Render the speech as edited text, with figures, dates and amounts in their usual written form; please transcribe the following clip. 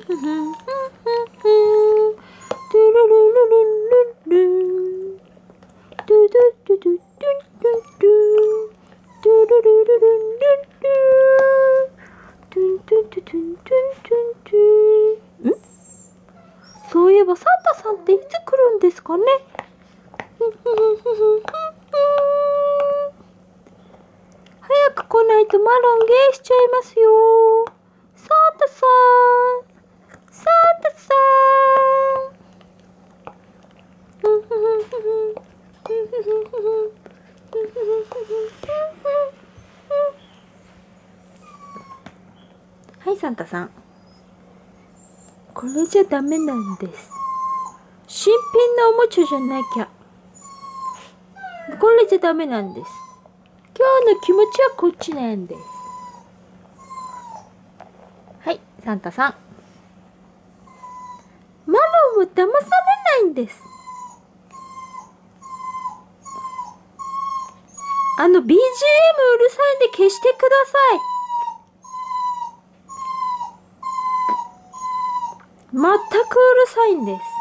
そういえばサンタさんっていつ来るんですかね。早く来ないとマロンゲーしちゃいますよ。サンタさん、サンタさん。はい、サンタさん。これじゃダメなんです。新品のおもちゃじゃなきゃ。これじゃダメなんです。今日の気持ちはこっちなんです。はい、サンタさん。マロンを騙されないんです。BGM うるさいんで消してください。全くうるさいんです。